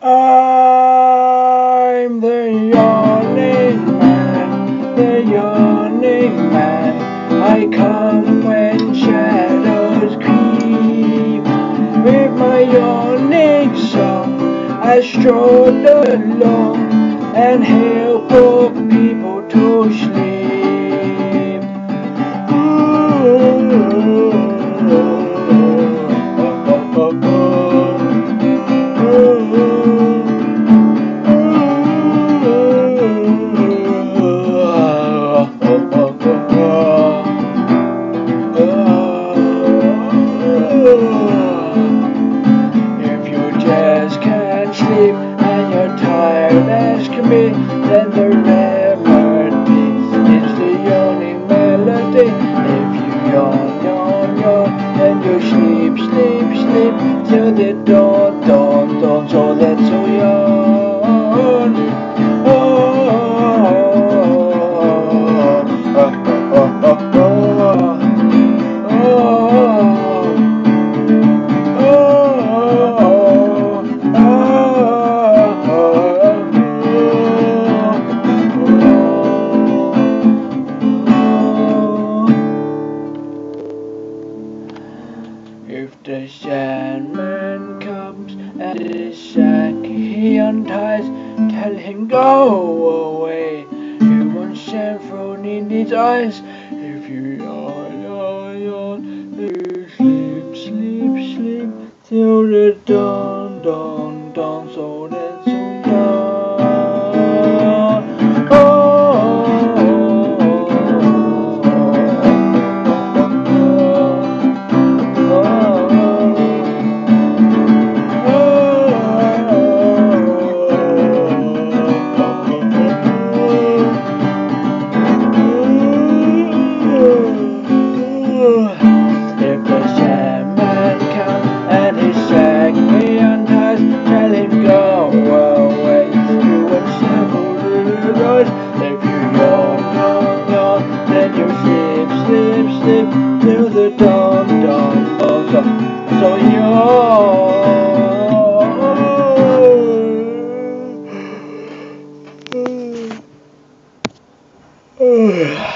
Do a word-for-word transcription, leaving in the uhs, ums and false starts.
I'm the yawning man, the yawning man. I come when shadows creep. With my yawning song, I stroll along and help poor people to sleep. Ooh. If you just can't sleep and you're tired as can be, then the remedy is the yawning melody. If you yawn, yawn, yawn, then you sleep, sleep, sleep till the dawn, dawn, dawn. So let's all yawn. Oh, oh, oh, oh, oh, oh, oh. If the Sandman comes and his sack he unties, tell him go away. He wants sand thrown in his eyes. If you yawn, yawn, yawn, then you sleep, sleep, sleep till the dawn, dawn, dawn. So that's all yawn. Oh. If you yawn, yawn, yawn, then you sleep, sleep, sleep till the dawn, dawn, dawn. So, so yawn.